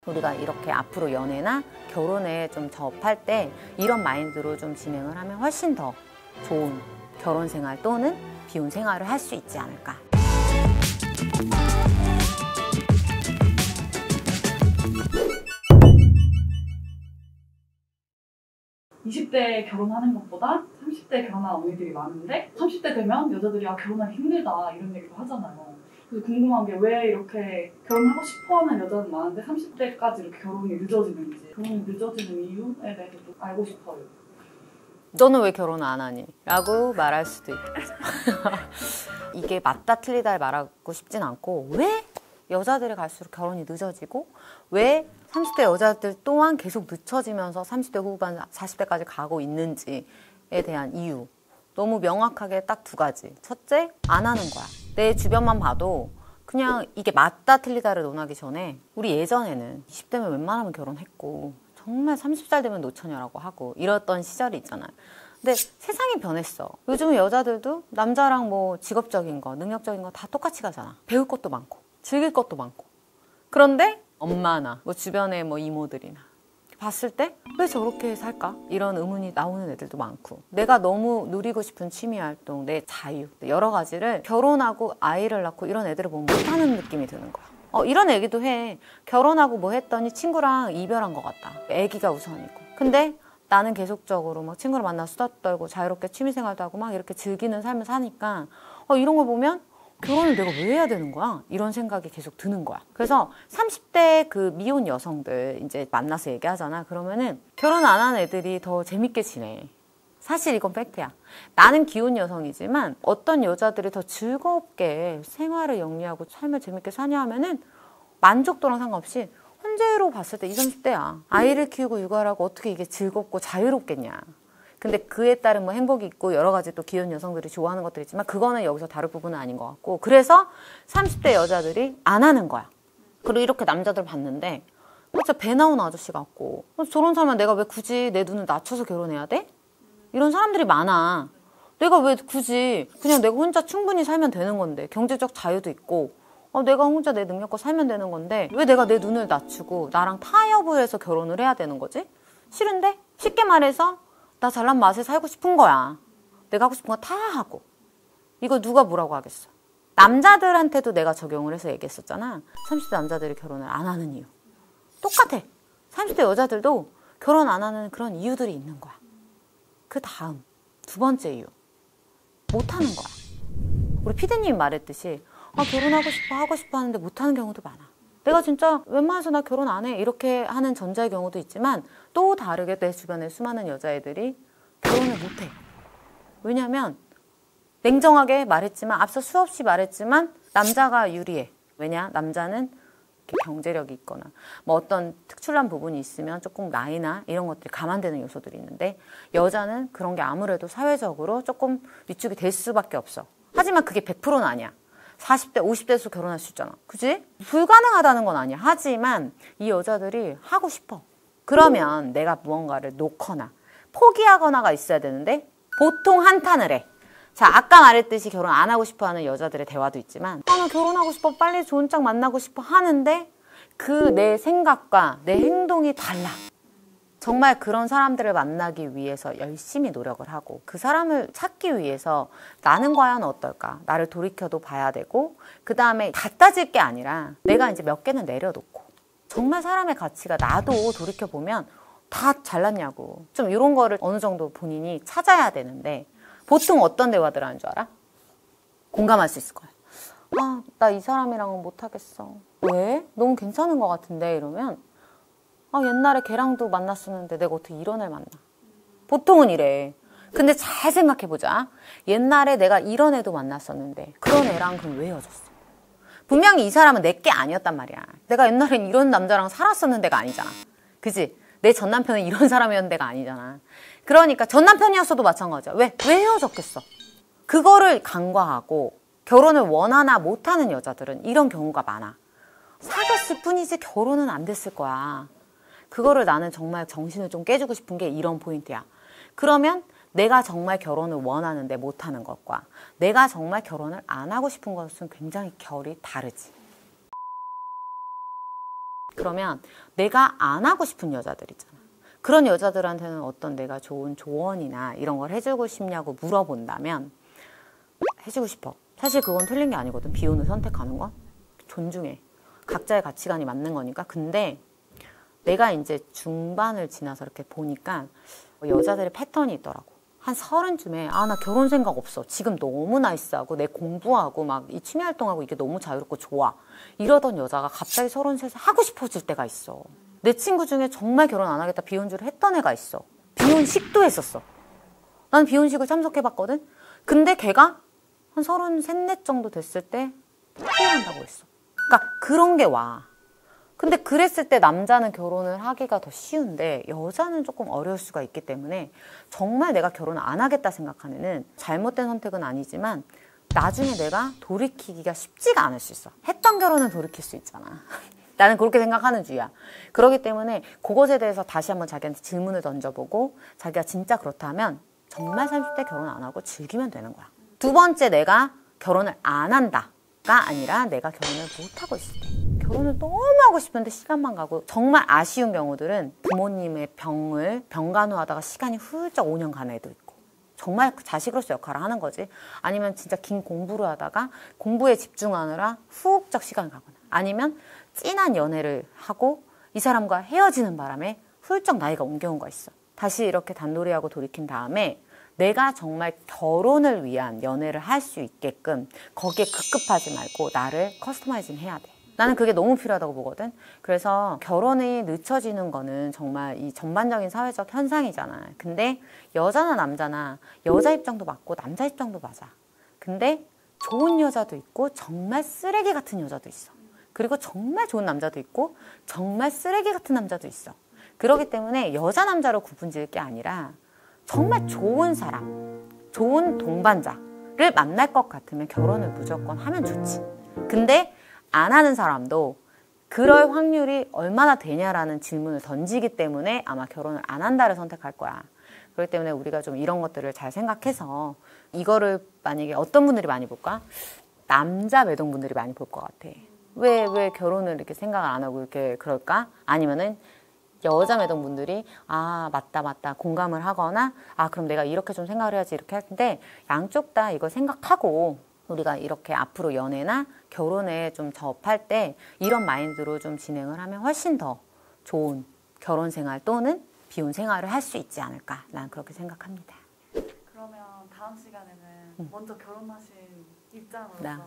우리가 이렇게 앞으로 연애나 결혼에 좀 접할 때 이런 마인드로 좀 진행을 하면 훨씬 더 좋은 결혼 생활 또는 비혼 생활을 할 수 있지 않을까. 20대 결혼하는 것보다 30대 결혼한 언니들이 많은데 30대 되면 여자들이 결혼하기 힘들다 이런 얘기도 하잖아요. 그래서 궁금한 게 왜 이렇게 결혼하고 싶어하는 여자는 많은데 30대까지 이렇게 결혼이 늦어지는지, 결혼이 늦어지는 이유에 대해서도 알고 싶어요. 너는 왜 결혼 안 하니? 라고 말할 수도 있겠죠. 이게 맞다 틀리다를 말하고 싶진 않고 왜 여자들이 갈수록 결혼이 늦어지고 왜 30대 여자들 또한 계속 늦춰지면서 30대 후반, 40대까지 가고 있는지에 대한 이유. 너무 명확하게 딱 두 가지. 첫째, 안 하는 거야. 내 주변만 봐도 그냥 이게 맞다 틀리다를 논하기 전에 우리 예전에는 20대면 웬만하면 결혼했고 정말 30살 되면 노처녀라고 하고 이랬던 시절이 있잖아요. 근데 세상이 변했어. 요즘 여자들도 남자랑 뭐 직업적인 거, 능력적인 거 다 똑같이 가잖아. 배울 것도 많고 즐길 것도 많고. 그런데 엄마나 뭐 주변의 뭐 이모들이나 봤을 때 왜 저렇게 살까? 이런 의문이 나오는 애들도 많고, 내가 너무 누리고 싶은 취미활동, 내 자유, 여러 가지를 결혼하고 아이를 낳고 이런 애들을 보면 못하는 느낌이 드는 거야. 이런 얘기도 해. 결혼하고 뭐 했더니 친구랑 이별한 것 같다. 애기가 우선이고. 근데 나는 계속적으로 막 친구를 만나 수다 떨고 자유롭게 취미생활도 하고 막 이렇게 즐기는 삶을 사니까 이런 걸 보면 결혼을 내가 왜 해야 되는 거야? 이런 생각이 계속 드는 거야. 그래서 30대 그 미혼 여성들 이제 만나서 얘기하잖아. 그러면은 결혼 안 한 애들이 더 재밌게 지내. 사실 이건 팩트야. 나는 기혼 여성이지만 어떤 여자들이 더 즐겁게 생활을 영위하고 삶을 재밌게 사냐 하면은 만족도랑 상관없이 현재로 봤을 때 20, 30대야. 아이를 키우고 육아를 하고 어떻게 이게 즐겁고 자유롭겠냐. 근데 그에 따른 뭐 행복이 있고 여러 가지 또 기혼 여성들이 좋아하는 것들이 있지만 그거는 여기서 다룰 부분은 아닌 것 같고, 그래서 30대 여자들이 안 하는 거야. 그리고 이렇게 남자들 봤는데 진짜 배 나온 아저씨 같고 저런 사람은 내가 왜 굳이 내 눈을 낮춰서 결혼해야 돼? 이런 사람들이 많아. 내가 왜 굳이 그냥 내가 혼자 충분히 살면 되는 건데, 경제적 자유도 있고 내가 혼자 내 능력껏 살면 되는 건데 왜 내가 내 눈을 낮추고 나랑 타협을 해서 결혼을 해야 되는 거지? 싫은데? 쉽게 말해서 나 잘난 맛에 살고 싶은 거야. 내가 하고 싶은 거 다 하고. 이거 누가 뭐라고 하겠어. 남자들한테도 내가 적용을 해서 얘기했었잖아. 30대 남자들이 결혼을 안 하는 이유. 똑같아. 30대 여자들도 결혼 안 하는 그런 이유들이 있는 거야. 그 다음 두 번째 이유. 못하는 거야. 우리 피디님이 말했듯이 결혼하고 싶어 하고 싶어 하는데 못하는 경우도 많아. 내가 진짜 웬만해서 나 결혼 안 해 이렇게 하는 전자의 경우도 있지만 또 다르게 내 주변에 수많은 여자애들이 결혼을 못해. 왜냐면 냉정하게 말했지만, 앞서 수없이 말했지만 남자가 유리해. 왜냐? 남자는 경제력이 있거나 뭐 어떤 특출난 부분이 있으면 조금 나이나 이런 것들이 감안되는 요소들이 있는데 여자는 그런 게 아무래도 사회적으로 조금 위축이 될 수밖에 없어. 하지만 그게 100%는 아니야. 40대, 50대에서 결혼할 수 있잖아. 그치? 불가능하다는 건 아니야. 하지만 이 여자들이 하고 싶어. 그러면 내가 무언가를 놓거나 포기하거나가 있어야 되는데 보통 한탄을 해. 자, 아까 말했듯이 결혼 안 하고 싶어 하는 여자들의 대화도 있지만 나 결혼하고 싶어, 빨리 좋은 짝 만나고 싶어 하는데 그 내 생각과 내 행동이 달라. 정말 그런 사람들을 만나기 위해서 열심히 노력을 하고 그 사람을 찾기 위해서 나는 과연 어떨까? 나를 돌이켜도 봐야 되고, 그 다음에 갖다 줄 게 아니라 내가 이제 몇 개는 내려놓고 정말 사람의 가치가 나도 돌이켜보면 다 잘났냐고. 좀 이런 거를 어느 정도 본인이 찾아야 되는데 보통 어떤 대화들 하는 줄 알아? 공감할 수 있을 거야. 나 이 사람이랑은 못하겠어. 왜? 너무 괜찮은 것 같은데 이러면 옛날에 걔랑도 만났었는데 내가 어떻게 이런 애를 만나? 보통은 이래. 근데 잘 생각해보자. 옛날에 내가 이런 애도 만났었는데 그런 애랑 그럼 왜 헤어졌어? 분명히 이 사람은 내 게 아니었단 말이야. 내가 옛날엔 이런 남자랑 살았었는 데가 아니잖아. 그치? 내 전 남편은 이런 사람이었는 데가 아니잖아. 그러니까 전 남편이었어도 마찬가지야. 왜 헤어졌겠어? 그거를 간과하고 결혼을 원하나 못하는 여자들은 이런 경우가 많아. 사귀었을 뿐이지 결혼은 안 됐을 거야. 그거를 나는 정말 정신을 좀 깨주고 싶은 게 이런 포인트야. 그러면 내가 정말 결혼을 원하는데 못하는 것과 내가 정말 결혼을 안 하고 싶은 것은 굉장히 결이 다르지. 그러면 내가 안 하고 싶은 여자들 있잖아. 그런 여자들한테는 어떤 내가 좋은 조언이나 이런 걸 해주고 싶냐고 물어본다면 해주고 싶어. 사실 그건 틀린 게 아니거든. 비혼을 선택하는 건. 존중해. 각자의 가치관이 맞는 거니까. 근데 내가 이제 중반을 지나서 이렇게 보니까 여자들의 패턴이 있더라고. 한 30쯤에 나 결혼 생각 없어. 지금 너무 나이스하고 내 공부하고 막 이 취미 활동하고 이게 너무 자유롭고 좋아. 이러던 여자가 갑자기 33에 하고 싶어질 때가 있어. 내 친구 중에 정말 결혼 안 하겠다 비혼주를 했던 애가 있어. 비혼식도 했었어. 난 비혼식을 참석해봤거든. 근데 걔가 한 33, 4 정도 됐을 때 후회한다고 했어. 그러니까 그런 게 와. 근데 그랬을 때 남자는 결혼을 하기가 더 쉬운데 여자는 조금 어려울 수가 있기 때문에 정말 내가 결혼을 안 하겠다 생각하는 애는 잘못된 선택은 아니지만 나중에 내가 돌이키기가 쉽지가 않을 수 있어. 했던 결혼은 돌이킬 수 있잖아. 나는 그렇게 생각하는 주의야. 그렇기 때문에 그것에 대해서 다시 한번 자기한테 질문을 던져보고 자기가 진짜 그렇다면 정말 30대 결혼 안 하고 즐기면 되는 거야. 두 번째, 내가 결혼을 안 한다가 아니라 내가 결혼을 못 하고 있을 때. 결혼을 너무 하고 싶은데 시간만 가고 정말 아쉬운 경우들은 부모님의 병간호하다가 시간이 훌쩍 5년 간 애도 있고 정말 자식으로서 역할을 하는 거지. 아니면 진짜 긴 공부를 하다가 공부에 집중하느라 훅쩍 시간이 가거나 아니면 진한 연애를 하고 이 사람과 헤어지는 바람에 훌쩍 나이가 옮겨온 거 있어. 다시 이렇게 단도리하고 돌이킨 다음에 내가 정말 결혼을 위한 연애를 할 수 있게끔 거기에 급급하지 말고 나를 커스터마이징 해야 돼. 나는 그게 너무 필요하다고 보거든. 그래서 결혼이 늦춰지는 거는 정말 이 전반적인 사회적 현상이잖아. 근데 여자나 남자나 여자 입장도 맞고 남자 입장도 맞아. 근데 좋은 여자도 있고 정말 쓰레기 같은 여자도 있어. 그리고 정말 좋은 남자도 있고 정말 쓰레기 같은 남자도 있어. 그렇기 때문에 여자 남자로 구분 지을 게 아니라 정말 좋은 사람, 좋은 동반자를 만날 것 같으면 결혼을 무조건 하면 좋지. 근데 안 하는 사람도 그럴 확률이 얼마나 되냐라는 질문을 던지기 때문에 아마 결혼을 안 한다를 선택할 거야. 그렇기 때문에 우리가 좀 이런 것들을 잘 생각해서 이거를 만약에 어떤 분들이 많이 볼까? 남자 매동분들이 많이 볼 것 같아. 왜 결혼을 이렇게 생각을 안 하고 이렇게 그럴까? 아니면은 여자 매동분들이 맞다 공감을 하거나 그럼 내가 이렇게 좀 생각을 해야지 이렇게 할 텐데 양쪽 다 이걸 생각하고 우리가 이렇게 앞으로 연애나 결혼에 좀 접할 때 이런 마인드로 좀 진행을 하면 훨씬 더 좋은 결혼 생활 또는 비혼 생활을 할 수 있지 않을까 난 그렇게 생각합니다. 그러면 다음 시간에는 먼저 결혼하신 입장으로서 나.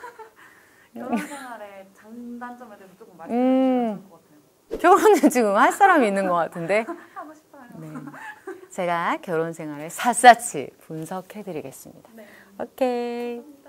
결혼 생활의 장단점에 대해서 조금 말씀해 주시면 좋을 것 같아요. 결혼은 지금 할 사람이 있는 것 같은데 하고 싶어요. 네. 제가 결혼 생활을 샅샅이 분석해 드리겠습니다. 네. 오케이.